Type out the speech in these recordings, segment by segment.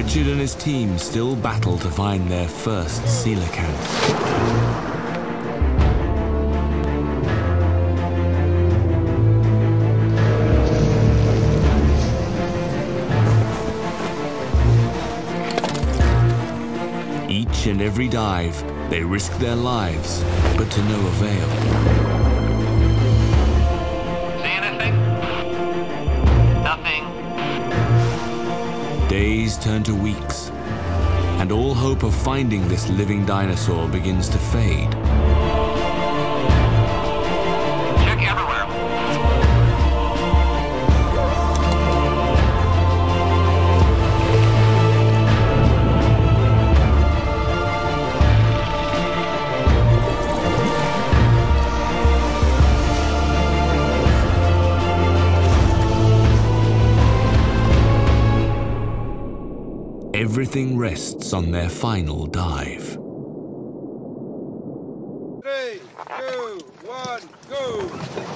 Richard and his team still battle to find their first coelacanth. Each and every dive, they risk their lives, but to no avail. See anything? Nothing. Days turn to weeks, and all hope of finding this living dinosaur begins to fade. Check everywhere. Everything rests on their final dive. 3, 2, 1, go!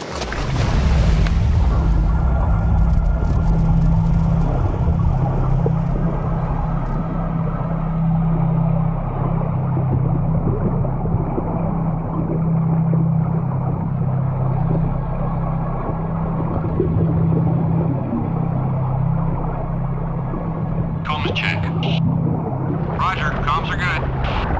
Comms check. Roger, comms are good.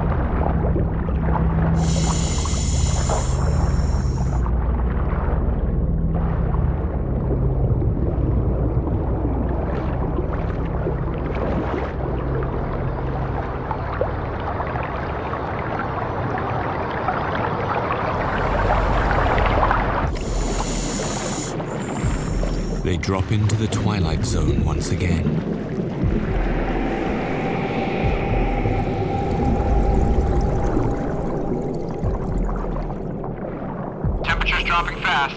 They drop into the twilight zone once again. Temperature's dropping fast.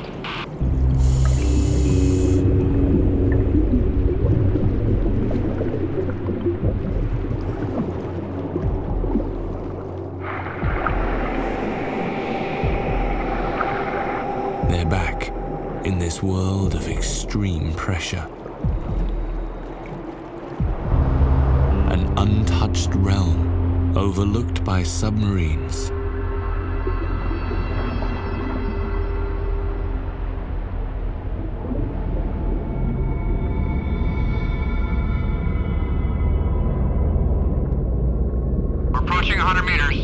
They're back in this world of extreme pressure. An untouched realm overlooked by submarines. We're approaching 100 meters.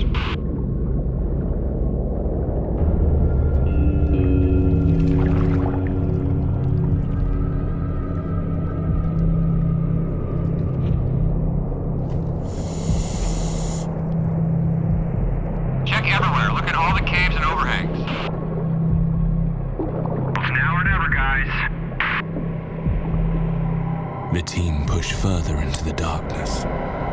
Check everywhere. Look at all the caves and overhangs. It's now or never, guys. The team push further into the darkness.